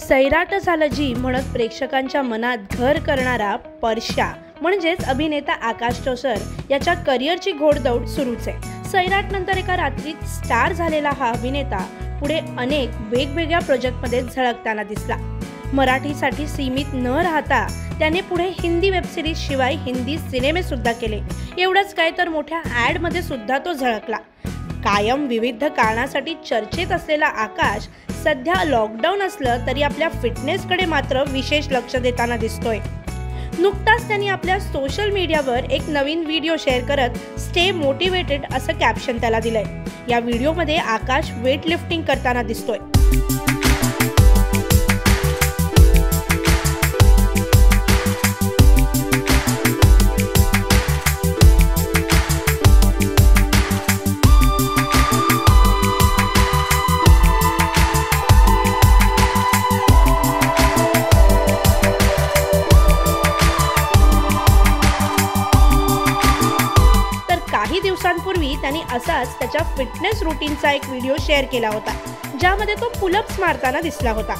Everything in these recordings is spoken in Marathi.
सैराट झालं जी म्हणत प्रेक्षकांच्या मनात घर करणारा परश्या म्हणजेच अभिनेता आकाश थोसर याच्या करिअरची घोडदौड सुरूच आहे। सैराट नंतर एका रात्रीत स्टार झालेला हा अभिनेता पुढे अनेक वेगवेगळ्या प्रोजेक्टमध्ये झळकताना दिसला। मराठीसाठी सीमित न राहता त्याने पुढे हिंदी वेब सिरीज शिवाय हिंदी सिनेमे सुद्धा केले। एवढंच काय तर मोठ्या ॲड मध्ये सुद्धा तो झळकला। कायम विविध कारणासाठी चर्चेत असलेला आकाश सध्या लॉकडाऊन असलं तरी आपल्या फिटनेसकडे मात्र विशेष लक्ष देताना दिसतोय। नुकताच त्यांनी आपल्या सोशल मीडियावर एक नवीन व्हिडिओ शेअर करत स्टे मोटिवेटेड असं कॅप्शन त्याला दिलंय। या व्हिडिओमध्ये आकाश वेट लिफ्टिंग करताना दिसतोय। काही दिवसांपूर्वी त्यांनी असाच त्याच्या फिटनेस रूटीनचा एक व्हिडिओ शेअर केला होता, ज्यामध्ये तो पुलअप्स मारताना दिसला होता।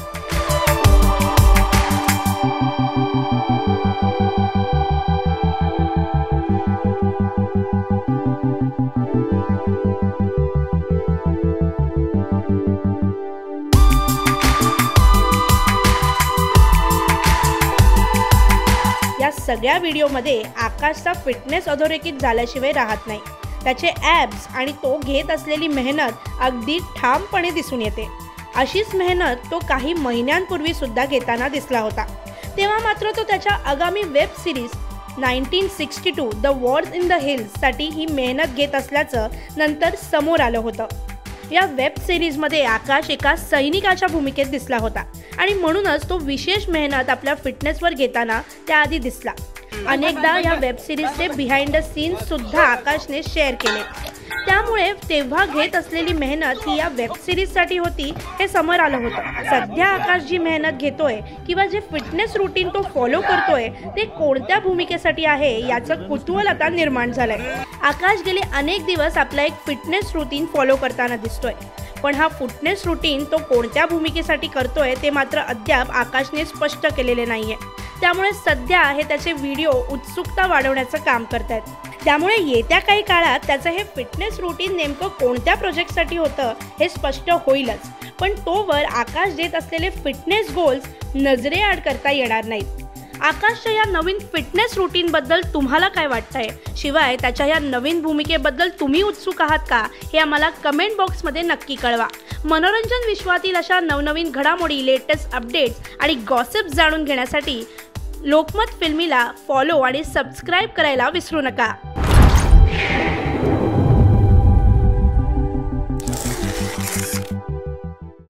या सगळ्या व्हिडिओमध्ये आकाशचा फिटनेस अधोरेखित झाल्याशिवाय राहत नाही। त्याचे ॲब्स आणि तो घेत असलेली मेहनत अगदी ठामपणे दिसून येते। अशीच मेहनत तो काही महिन्यांपूर्वी सुद्धा घेताना दिसला होता। तेव्हा मात्र तो त्याच्या आगामी web series 1962 the wars in the hills साठी ही मेहनत घेत असल्याचं नंतर समोर आलं होतं। या वेब सिरीजमध्ये आकाश एका सैनिकाच्या भूमिकेत दिसला होता आणि म्हणूनच तो विशेष मेहनत आपल्या फिटनेसवर घेताना त्याआधी दिसला। अनेकदा या वेब सिरीजचे बिहाइंड द सीन्स सुद्धा आकाशने शेअर केले। त्यामुळे तेव्हा घेत असलेली मेहनत ही या वेब सिरीजसाठी होती हे समोर आलं होतं। सध्या आकाश जी मेहनत घेतोय किंवा जे फिटनेस रूटीन तो फॉलो करतोय ते कोणत्या भूमिकेसाठी आहे याचं कुतूहल आता निर्माण झालंय। आकाश गेले अनेक दिवस आपला एक फिटनेस रूटीन फॉलो करताना दिसतोय, पण हा फिटनेस रूटीन तो कोणत्या भूमिकेसाठी करतोय ते मात्र अद्याप आकाशने स्पष्ट केलेले नाहीये। त्यामुळे सध्या हे त्याचे व्हिडिओ उत्सुकता वाढवण्याचं काम करतायत। त्यामुळे येत्या काही काळात त्याचं हे फिटनेस रूटीन नेमकं कोणत्या प्रोजेक्टसाठी होतं हे स्पष्ट होईलच, पण तोवर आकाश देत असलेले फिटनेस गोल्स नजरेआड करता येणार नाहीत। आकाशच्या या नवीन फिटनेस रूटीन बद्दल तुम्हाला काय वाटतंय? शिवाय त्याच्या या नवीन भूमिकेबद्दल तुम्ही उत्सुक आहात का हे आम्हाला कमेंट बॉक्समध्ये नक्की कळवा। मनोरंजन विश्वातील अशा नवनवीन घडामोडी, लेटेस्ट अपडेट्स आणि गॉसिप्स जाणून घेण्यासाठी लोकमत फिल्मीला फॉलो आणि सबस्क्राईब करायला विसरू नका।